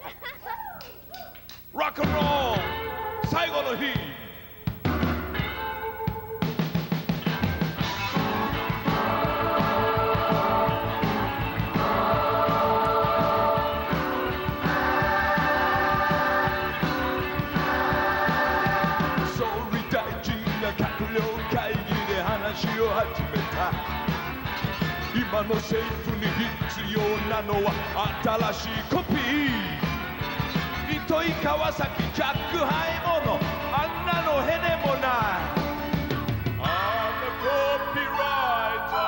ロックンロール最後の日総理大臣が閣僚会議で話を始めた。今の政府に必要なのは新しいコピー。糸井川崎ジャックハイモノあんなのへねもない。I'm a copywriter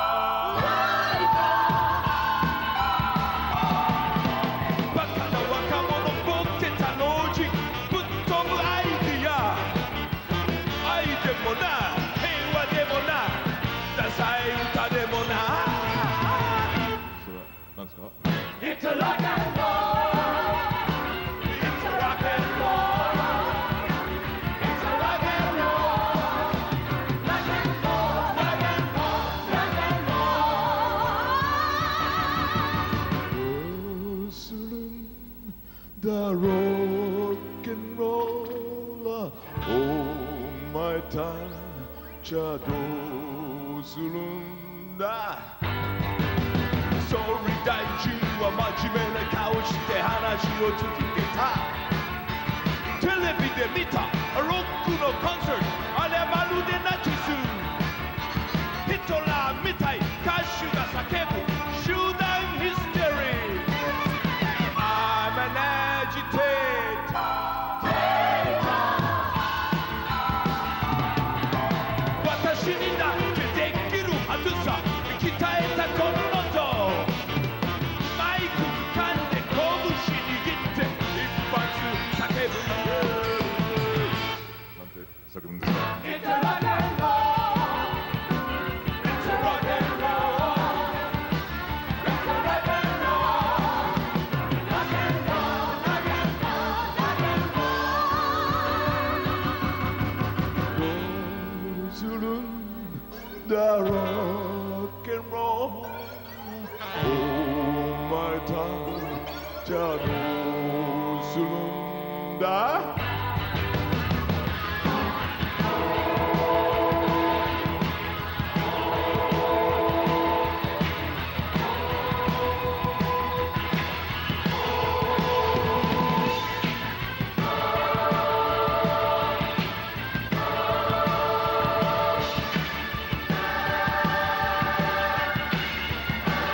バカな若者ボケた老人ぶっ飛ぶアイディア。愛でもない平和でもないダサい歌でもない。それは何ですか？ It's a rock and roll It's a rock and roll It's a rock and roll Rock and roll Rock and roll Rock and roll どうするんだロックンローラーお前たちはどうするんだ。総理大臣は真面目な顔して話を続けた。テレビで見たロックのコンサートあれまるでナチス。ヒトラーみたい歌手が叫ぶ集団ヒステリー。I'm an agitator私にだってできるはずさ鍛えたこの叫ぶんですか。It's a rock and roll It's a rock and roll It's a rock and roll Rock and roll Rock and roll Rock and roll どうするんだロックンロールお前たちはどうするんだ。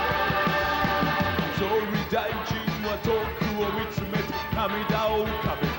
大臣は遠くを見つめて涙を浮かべ